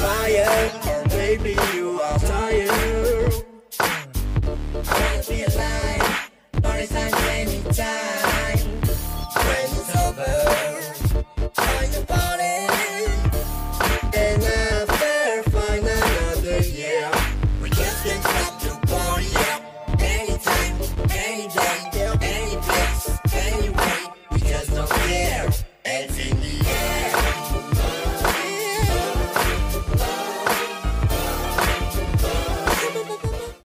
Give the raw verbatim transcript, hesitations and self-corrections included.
fire. Oh baby, you are fire. I wanna be alive. 너를 산 재밌다.